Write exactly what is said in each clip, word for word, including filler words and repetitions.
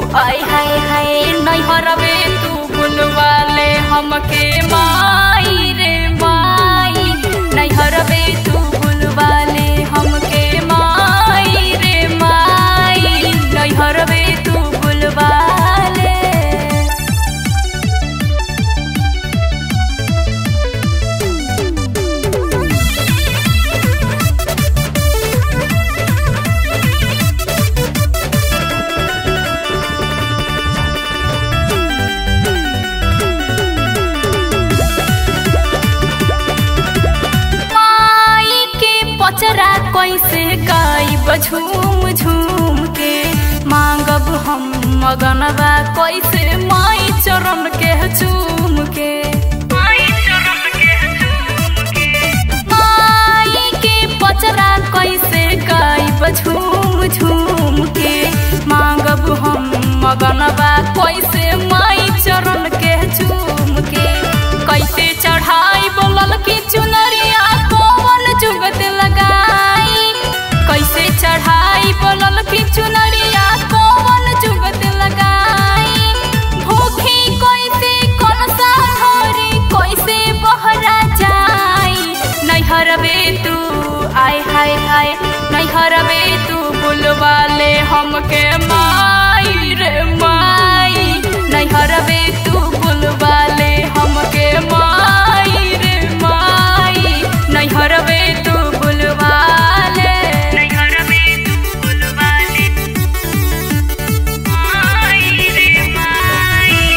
आय हाय हाय नैहरवे तू बुलवाले हमके माई रे माई। नैहरवे तू बुलवाले हमके माई रे माई। नैहरवे तू बुलवाले। चरा कैसे गायब झूम झूम के मांगब हम मगनवा कैसे माई चरण के चूम के। माई चरण के चूम के माई के पचरा कैसे गायब झूम झूम के मांगब हम मगनवा कैसे माई चरण के चूम के। कैसे चढ़ाई बोलल की चुनरिया कौन जुगत लगाई। कैसे चढ़ाई बोलल की चुनरिया कौन जुगत लगाई। भूखी कैसे कौन सा धरी कैसे बहरा जाई। नैहरवे तू आय हाय हाय नैहरवे तू बुलवाले हमके माई रे माई। नैहरवे तू बुलवाले हमके माई रे माई। नैहरवे तू बुलवाले। नैहरवे तू बुलवाले माई रे माई।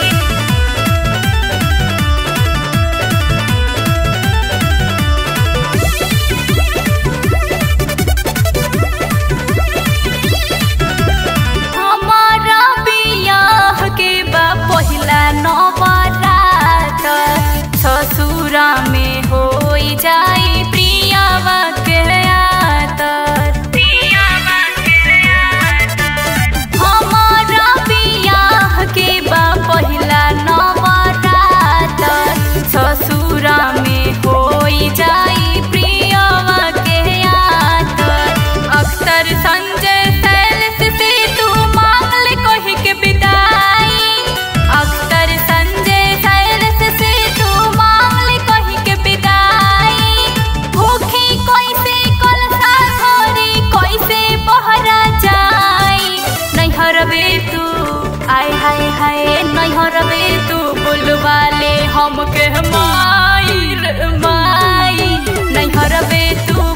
हमारा बियाह के बा पहिला नवरात ससुरा में हो जाई प्रियावा के आतर। प्रियावा के आतर हमारा बियाह के बा पहिला नवरात ससुरा में हो जाई प्रियावा के आतर। अख्तर संजय शैलेश से तू मांग ले कही के विदाई। अख्तर संजय शैलेश से तू मांग ले कही के विदाई। भूखी कैसे कलसा धरी कैसे बहरा जाई। नैहरवे तू आय हाय हाय नैहरवे तू बुलवाले हमके माई रे माई। नैहरवे तू